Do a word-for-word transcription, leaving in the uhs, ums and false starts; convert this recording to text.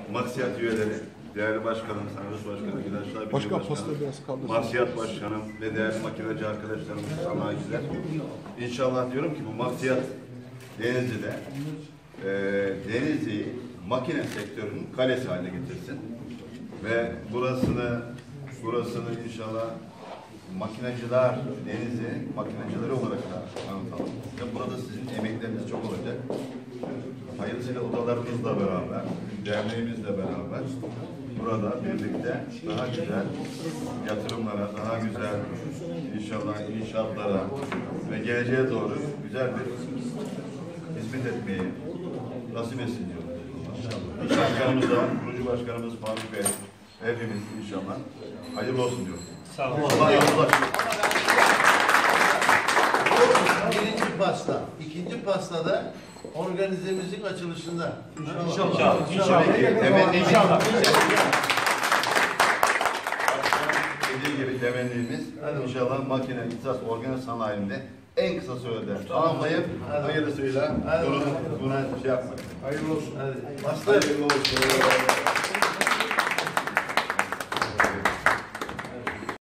Maksiyat üyeleri, değerli başkanım, Sarhoş Başkanım, Güneşler Birliği Başkan, Başkanım, Maksiyat Başkanım ve değerli makinacı arkadaşlarımız, sanayiciler. İnşallah diyorum ki bu Maksiyat Denizli'de e, Denizli'yi makine sektörünün kalesi haline getirsin. Ve burasını burasını inşallah makinacılar Denizli makinacıları olarak da tanıtalım. Ve burada sizin emekleriniz çok olacak. Hayırlısıyla odalarımızla beraber, derneğimizle beraber burada birlikte daha güzel yatırımlara, daha güzel inşallah inşaatlara ve geleceğe doğru güzel bir hizmet etmeyi nasip etsin diyoruz. İnşallah. Başkanımız da, kurucu başkanımız Faruk Bey, hepimiz inşallah hayırlı olsun diyoruz. Sağ olun. Allah yolunda. Birinci pasta, ikinci pastada organizemizin açılışında. İnşallah. İnşallah. İnşallah. Temennimiz, İnşallah. dediği gibi temennimiz inşallah makine, ihtisas, organize sanayinde en kısa sürede tamamlayıp hayırlısıyla bunu, buna şey yapmak. Hayırlı olsun. Hadi. Hayırlı olsun.